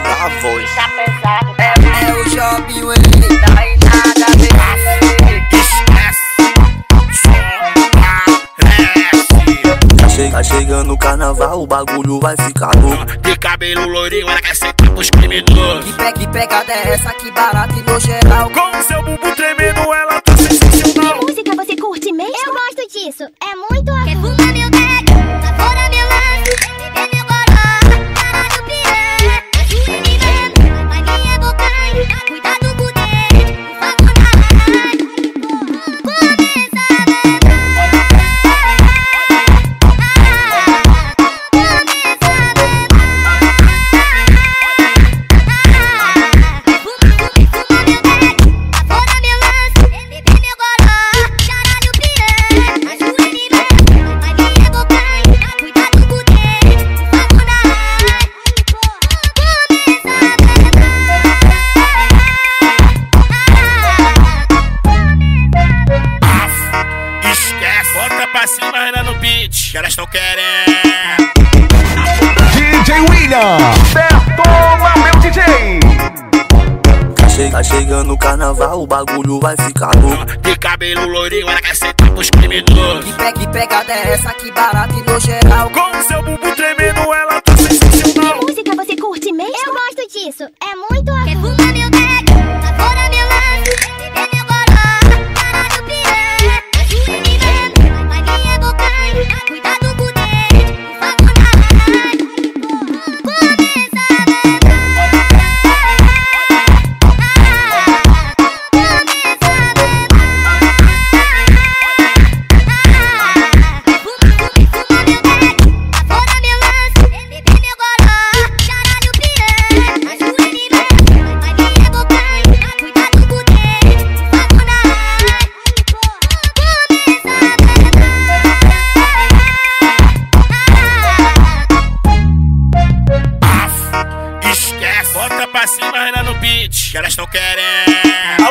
a voz. Tá pesado, É o Jobinho, ele não é nada a ver. Tá chegando o carnaval, o bagulho vai ficar louco. De cabelo loirinho, ela quer sentar pros criminosos. Que pegada é essa, que barata e no geral. Com seu bumbum tremendo, ela tá sensacional. Que música você curte mesmo? Eu gosto disso, é muito Quer agudo. fumar meu dedo, afora meu laço, beber meu goró, caralho piranha. Ajuda me vendo, mas minha boca, cuidado com o dedo, por favor na rádio. Começa a beber. Bota pra cima, Renan no beat, que elas tão querendo. DJ William, detona meu DJ. Tá chegando o carnaval, o bagulho vai ficar louco. De cabelo loirinho, ela quer sentar pros criminosos. Que pegada é essa, que barata e no geral. Com seu bumbum tremendo, ela tá sensacional. Que música você curte mesmo? Eu gosto disso, é muito Quer agudo. fumar meu dedo, afora meu laço, beber meu goró, caralho piranha. Ajuda me vendo, mas minha boca, cuidado com o dedo, por favor na rádio. Começa a beber. Esquece, bota pra cima, Renan no beat, que elas tão querendo.